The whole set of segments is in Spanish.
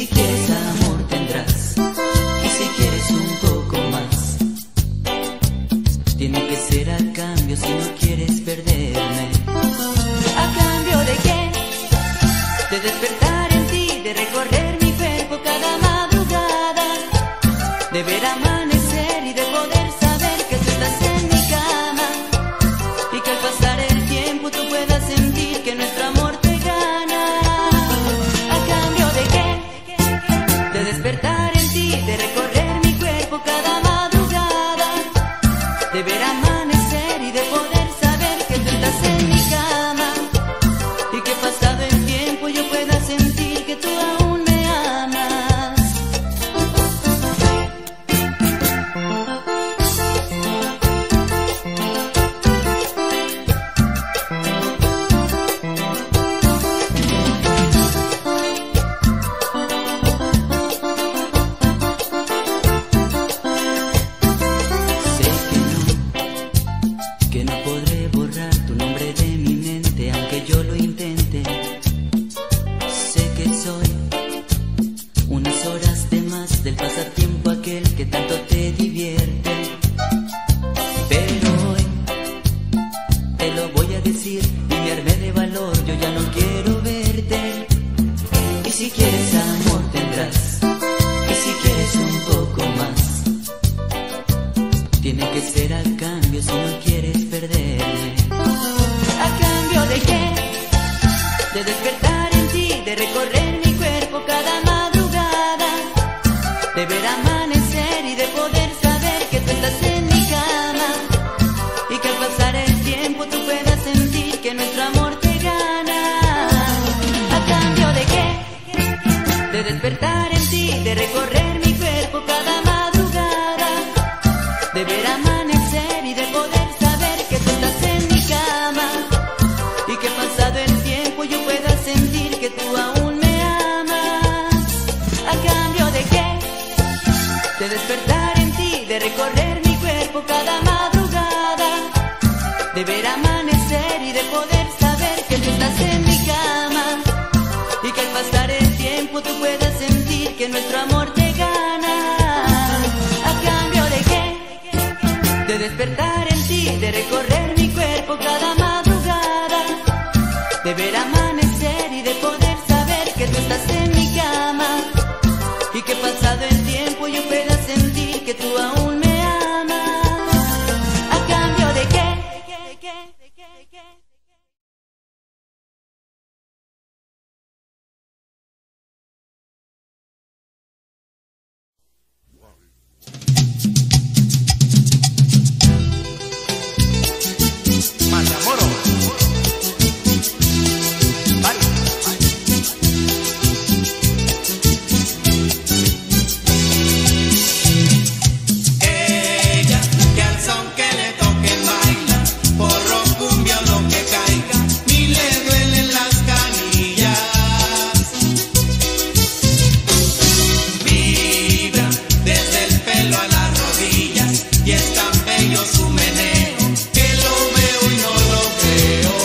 si quieres amor tendrás, y si quieres un poco más, tiene que ser a cambio si no quieres perderme. ¿A cambio de qué? De despertar en ti, de recorrer mi cuerpo cada madrugada, de ver amanecer y de poder saber que tú estás en mi cama, y que al pasar el tiempo tú puedas sentir que nuestro amor te gana. ¿A cambio de qué? De despertar en ti, de recorrer mi cuerpo cada madrugada, de ver amanecer y de poder saber que tú estás en mi cama, y que pasado el tiempo yo pueda sentir que tú aún me amas. Sé que no podré borrar tu nombre de mi mente, aunque yo lo intente. Sé que soy unas horas de más del pasatiempo aquel que tanto te divierte, pero hoy te lo voy a decir y me armé de valor, yo ya no quiero verte. Y si quieres amor tendrás, y si quieres un poco más, tiene que ser a cambio si no quieres perderme. ¿A cambio de qué? De despertar en ti, de recorrer mi cuerpo cada madrugada, de ver amanecer y de poder saber que tú estás en mi cama, y que al pasar el tiempo tú puedas sentir que nuestro amor te gana. ¿A cambio de qué? De despertar en ti, de recorrer mi cuerpo cada madrugada, de ver amanecer y de poder saber que tú estás en mi cama, y que pasado el tiempo yo pueda sentir que tú aún me amas. ¿A cambio de qué? De despertar en ti, de recorrer mi cuerpo cada madrugada, de ver amanecer y de poder saber que tú estás en mi cama, y que al pasar el tiempo tú puedas sentir que nuestro amor te gana. ¿A cambio de qué? De despertar en ti, de recorrer mi cuerpo cada madrugada, de ver amanecer y de poder saber que tú estás en mi cama, y que pasado el tiempo yo pueda sentir que tú aún me amas. ¿A cambio de qué? Matamoros. Ella, que al son que le toque baila, porro, cumbia o lo que caiga, ni le duelen las canillas. Vibra desde el pelo a las rodillas, y es tan bello su meneo que lo veo y no lo creo.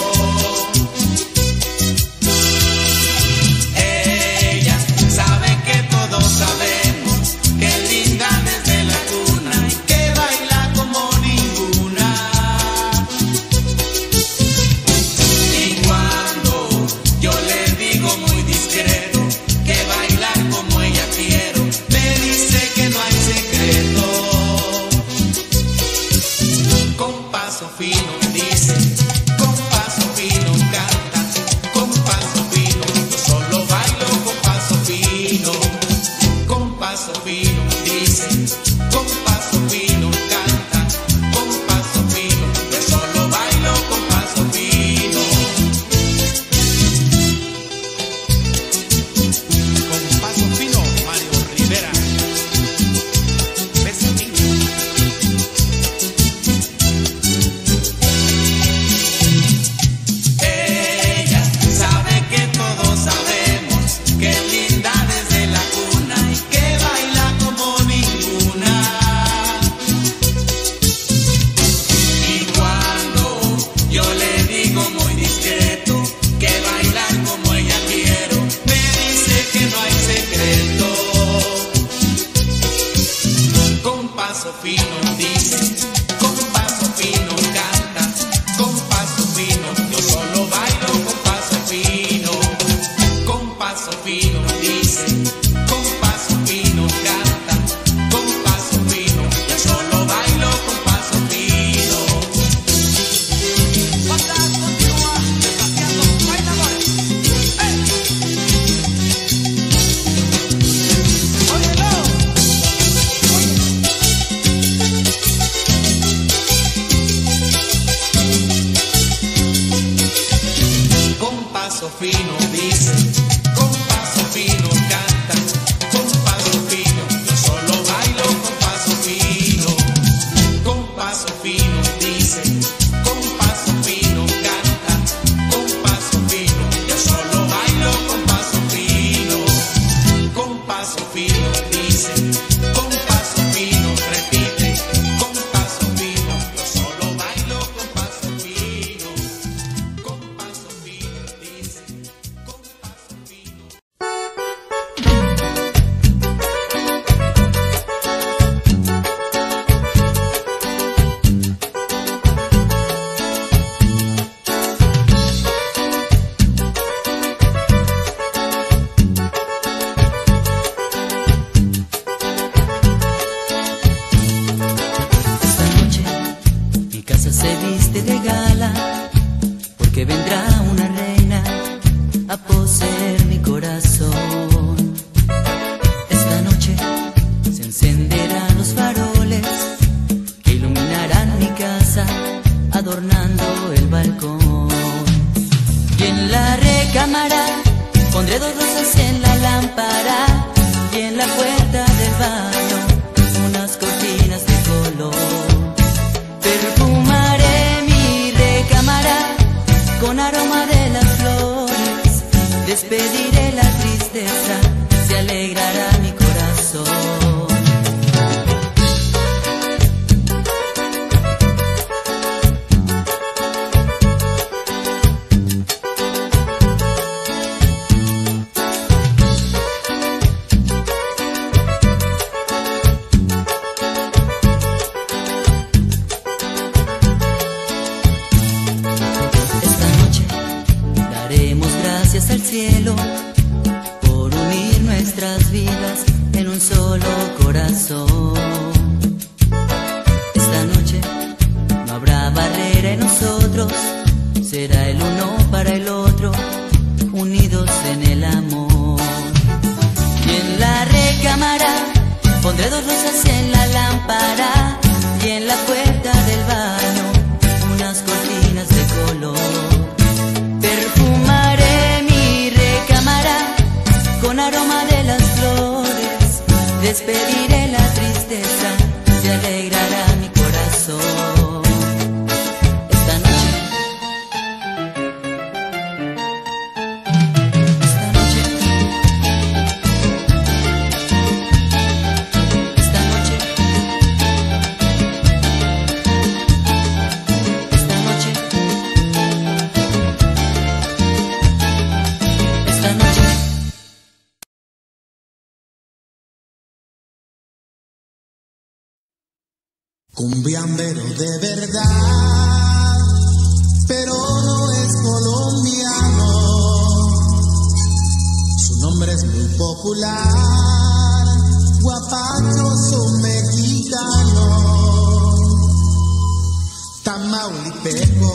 Ella sabe que todos sabemos que es linda desde la cuna y que baila como ninguna. Y cuando yo le digo muy discreto que bailar como ella quiero, me dice que no hay secreto. Con paso fino dice, con paso fino canta, con paso fino, yo solo bailo con paso fino. Con paso fino dice, con paso fino canta, con paso fino, yo solo bailo con paso fino. Con paso fino, Mario Rivera. Besito. Ella sabe que todos sabemos que es linda desde la cuna y que baila como ninguna. paso fino dice, con paso fino canta, con paso fino yo solo bailo con paso fino. Con paso fino dice, con paso fino canta, con paso fino yo solo bailo con paso fino. Banda continúa desafiando sus bailadores. ¡Hey! ¡Óyelo! Con paso fino dice, con paso fino canta, con paso fino yo solo bailo con paso fino. Con paso fino dice, con paso fino canta, con paso fino yo solo bailo con paso fino. Con paso fino dice, con paso fino repite, con paso fino yo solo bailo con paso fino. Con paso fino dice, con paso fino. Esta noche mi casa se viste de gala, porque vendrá una reina a poseer mi corazón. Esta noche se encenderán los faroles que iluminarán mi casa, adornando el balcón. Y en la recámara pondré 2 rosas en la lámpara, y en la puerta del baño unas cortinas de color. Perfumaré mi recámara con aroma de las flores, despediré la tristeza, se alegrará mi corazón. Esta noche daremos gracias al cielo por unir nuestras vidas en un solo corazón. Esta noche no habrá barrera en nosotros, será el uno para el otro, unidos en el amor. Y en la recámara pondré 2 rosas en la lámpara, y en la puerta del baño unas cortinas de color. Perfumaré mi recámara con aroma de las flores, despediré la tristeza, se alegrará mi corazón. Esta noche, esta noche, esta noche, esta noche, esta noche. Cumbiambero de verdad, pero no es colombiano. Su nombre es muy popular, guapachoso mexicano. Tamaulipeco,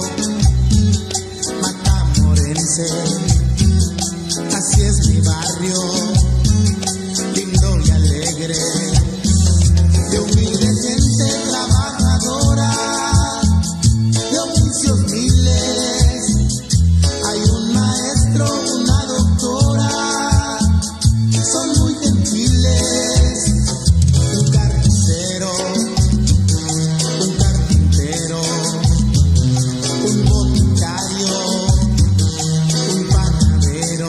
matamorense, así es mi barrio, lindo y alegre, de humilde gente trabajadora, de oficios miles. Hay un maestro, una doctora, son muy gentiles. Un carnicero, un boticario, un panadero.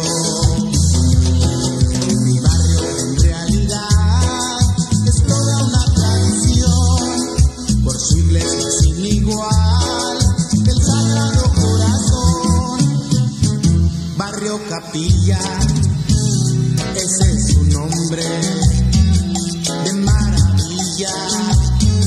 Mi barrio en realidad es toda una tradición, por su iglesia sin igual, el Sagrado Corazón. Barrio Capilla, ese es su nombre, de maravilla,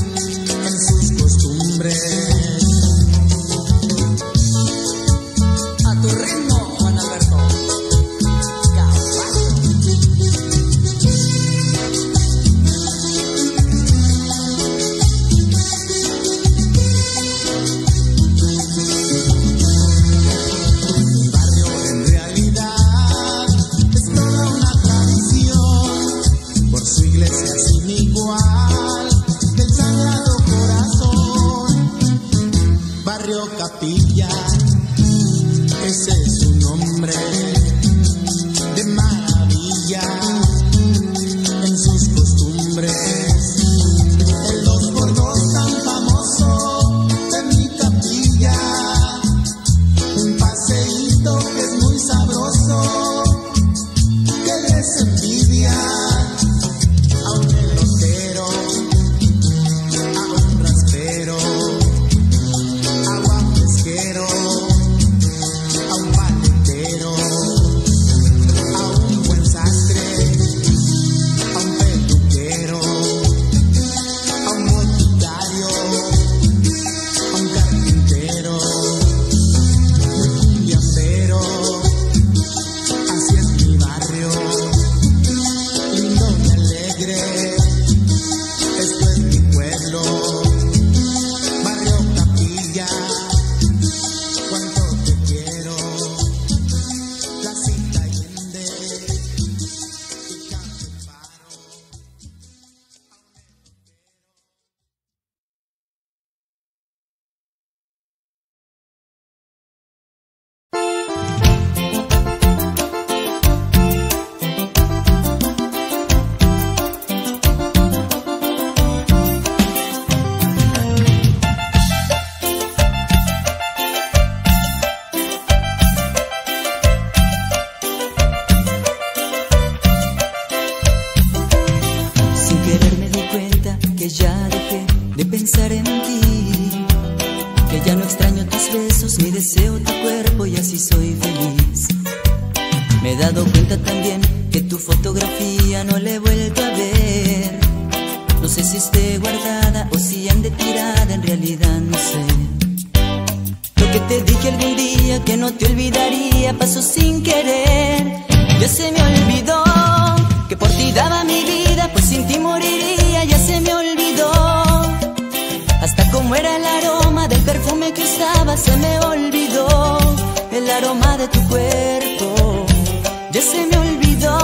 Me he dado cuenta también que tu fotografía no la he vuelto a ver. No sé si esté guardada o si ande tirada, en realidad no sé. Lo que te dije algún día que no te olvidaría pasó sin querer. Ya se me olvidó que por ti daba mi vida, pues sin ti moriría. Ya se me olvidó hasta cómo era el aroma del perfume que usaba. Se me olvidó el aroma de tu cuerpo. Ya se me olvidó.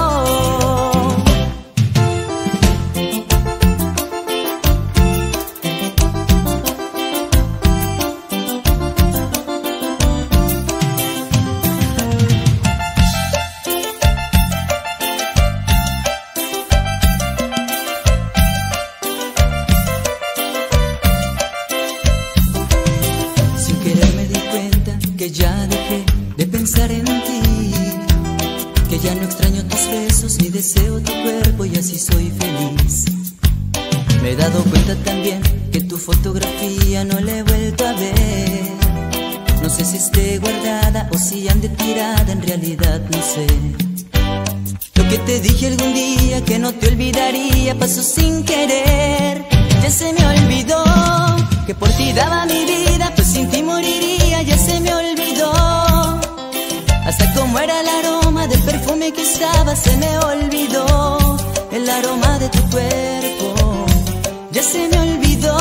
Sin querer me di cuenta que ya dejé de pensar en ti, que ya no extraño tus besos ni deseo tu cuerpo y así soy feliz. Me he dado cuenta también que tu fotografía no la he vuelto a ver. No sé si esté guardada o si ande tirada, en realidad no sé. Lo que te dije algún día que no te olvidaría pasó sin querer. Ya se me olvidó que por ti daba mi vida, pues sin ti moriría. Ya se me olvidó hasta cómo era el aroma del perfume que usaba. Se me olvidó el aroma de tu cuerpo. Ya se me olvidó.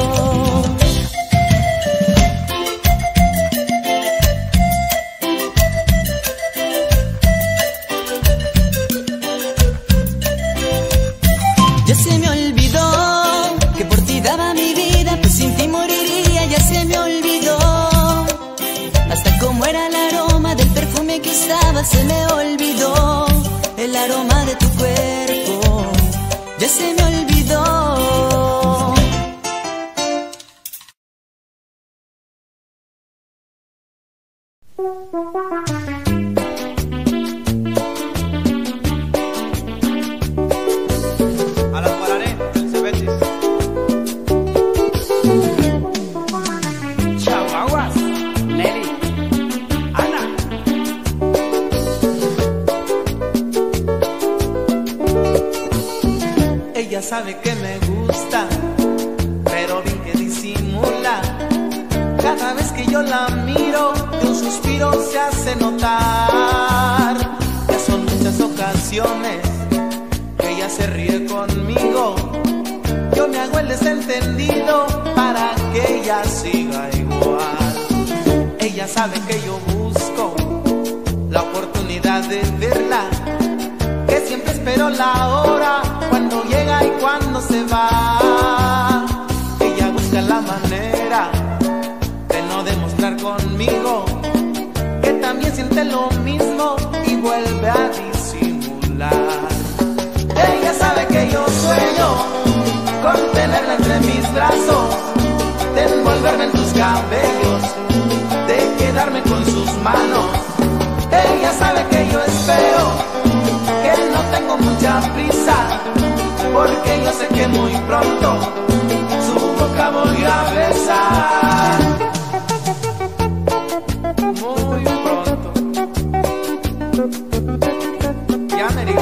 Ya se me olvidó que por ti daba mi vida, pues sin ti moriría. Ya se me olvidó hasta cómo era el aroma del perfume que usaba. Se me olvidó el aroma de tu cuerpo. Ya se me olvidó. A las Guarané, el Cebetis. Chihuahuas, Nelly, Ana. Ella sabe que me gusta, pero bien que disimula. Cada vez que yo la miro, de un suspiro se hace notar. Ya son muchas ocasiones que ella se ríe conmigo. Yo me hago el desentendido para que ella siga igual. Ella sabe que yo busco la oportunidad de verla, que siempre espero la hora cuando llega y cuando se va. Ella busca la manera de no demostrar conmigo que también siente lo mismo y vuelve a disimular. Ella sabe que yo sueño con tenerla entre mis brazos, de envolverme en tus cabellos, de quedarme con sus manos. Ella sabe que yo espero, que no tengo mucha prisa, porque yo sé que muy pronto su boca voy a besar. Muy pronto. Ya merito.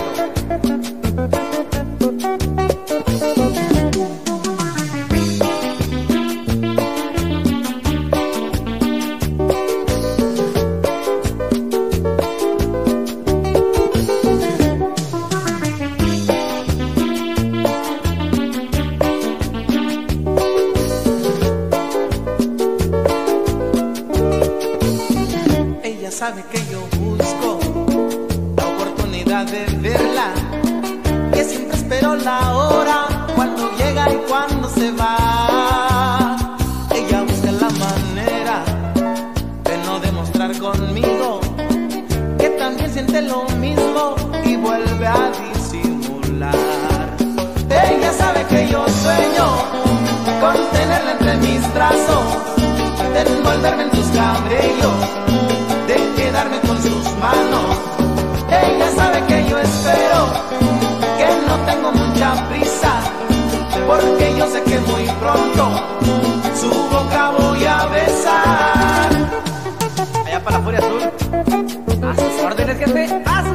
Ella sabe que yo busco la oportunidad de verla, que siempre espero la hora cuando llega y cuando se va. Ella busca la manera de no demostrar conmigo que también siente lo mismo y vuelve a disimular. Ella sabe que yo sueño con tenerla entre mis brazos, de envolverme en tus cabellos, de quedarme con sus manos. Ella sabe que yo espero, que no tengo mucha prisa, porque yo sé que muy pronto su boca voy a besar. Allá para la Furia Azul. A sus órdenes, jefe. A sus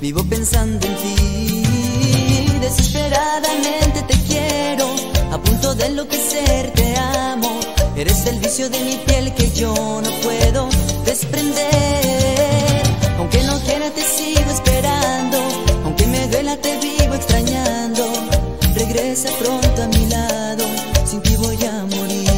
Vivo pensando en ti, desesperadamente te quiero, a punto de enloquecer te amo. Eres el vicio de mi piel que yo no puedo desprender. Aunque no quiera te sigo esperando, aunque me duela te vivo extrañando. Regresa pronto a mi lado, sin ti voy a morir.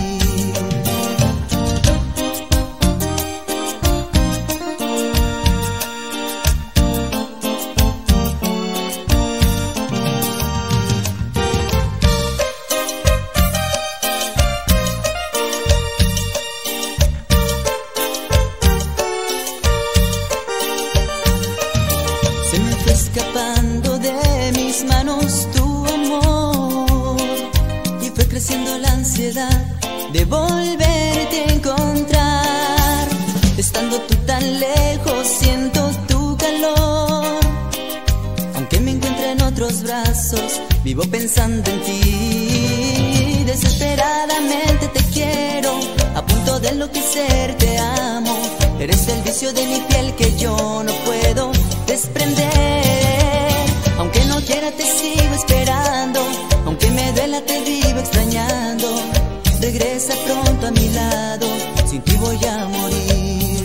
Escapando de mis manos tu amor, y fue creciendo la ansiedad de volverte a encontrar. Estando tú tan lejos siento tu calor, aunque me encuentre en otros brazos, vivo pensando en ti. Desesperadamente te quiero, a punto de enloquecer te amo. Eres el vicio de mi piel que yo no puedo desprender. Aunque no quiera te sigo esperando, aunque me duela te vivo extrañando. Regresa pronto a mi lado, sin ti voy a morir.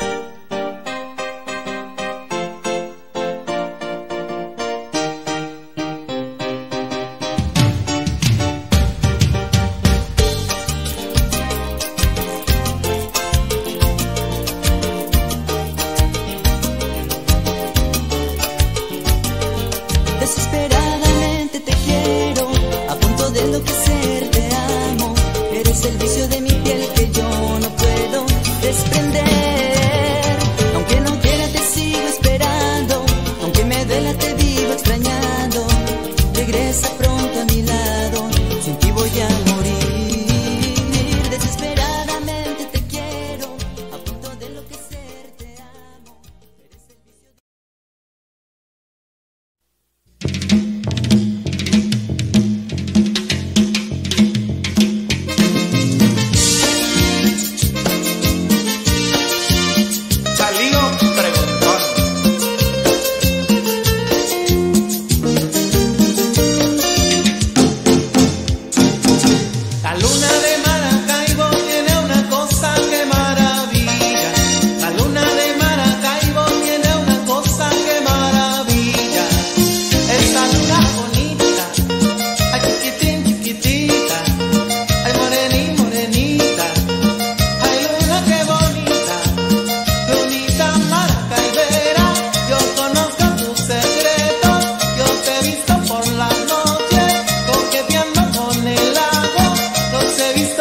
Desesperadamente te quiero, a punto de enloquecer te amo. Eres el vicio de mi piel que yo no puedo desprender. Aunque no quiera te sigo esperando, aunque me duela te vivo extrañando. Regresa pronto a mi lado, sin ti voy a morir. Desesperadamente te quiero, a punto de enloquecer te amo. Eres el vicio de... Coqueteando con el lago, los he visto.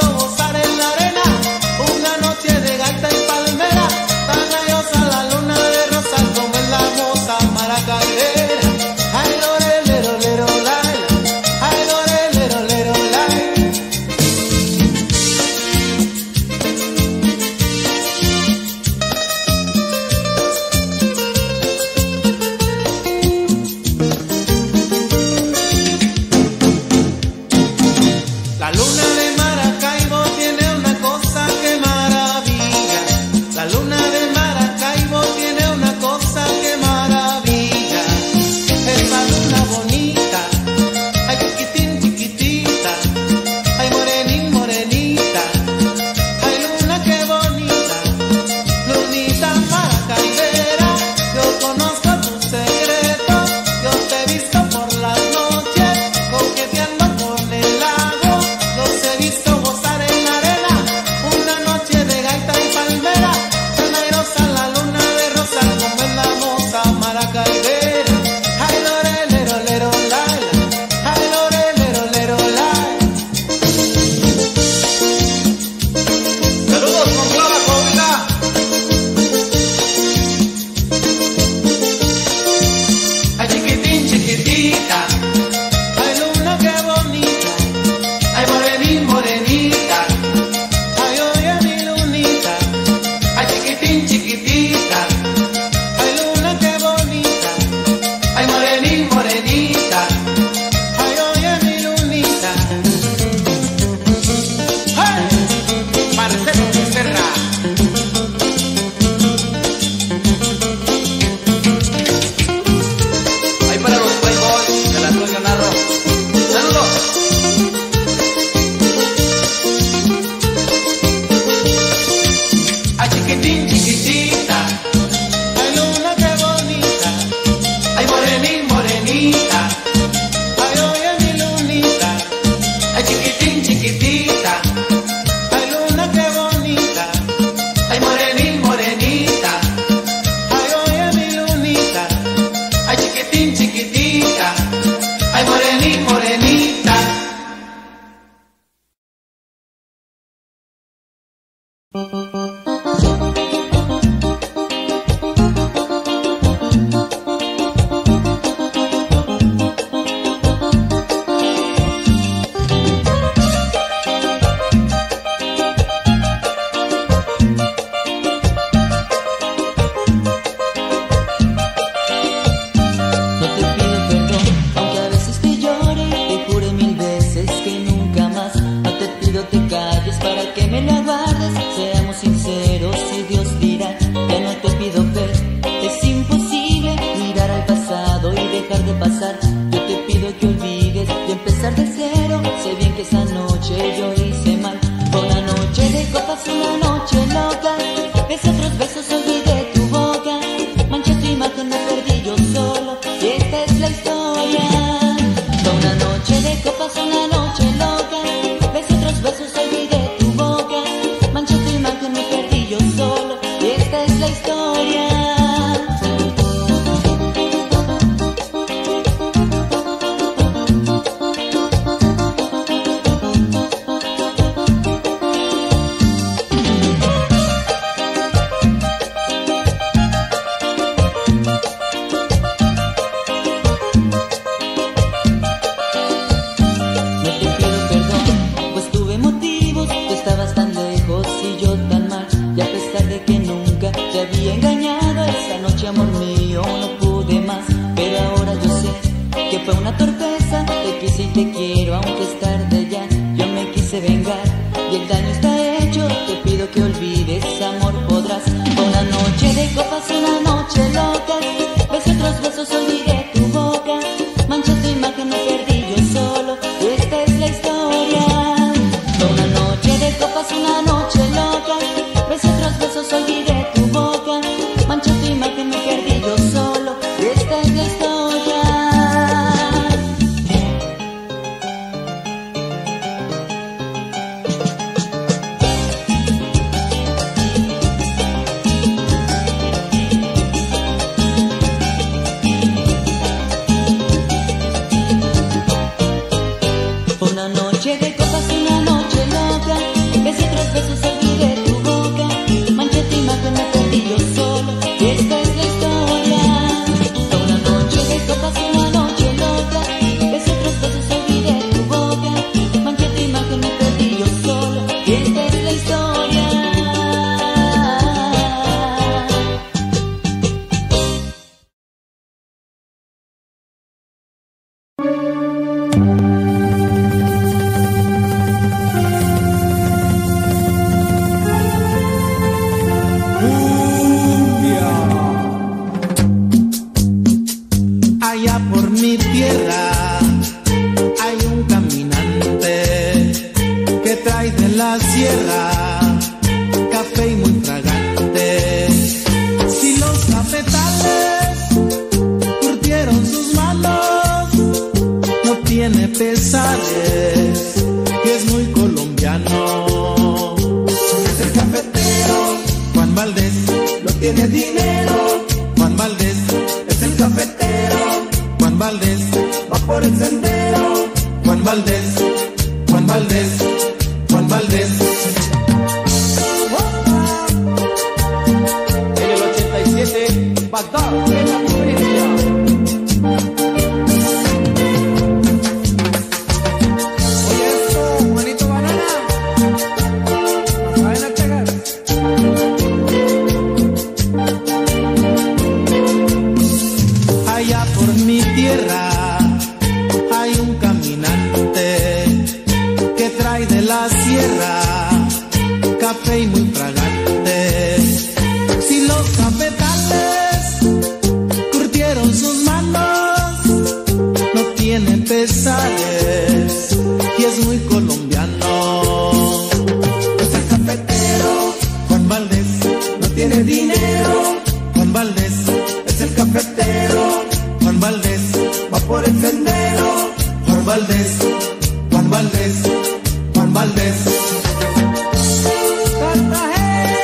Juan Valdés. Cartagena.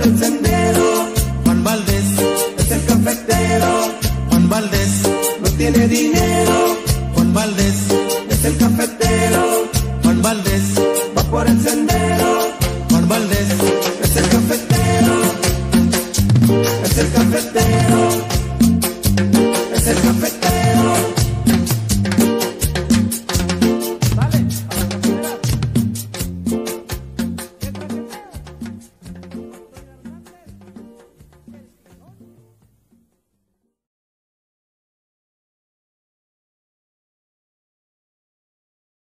para encender.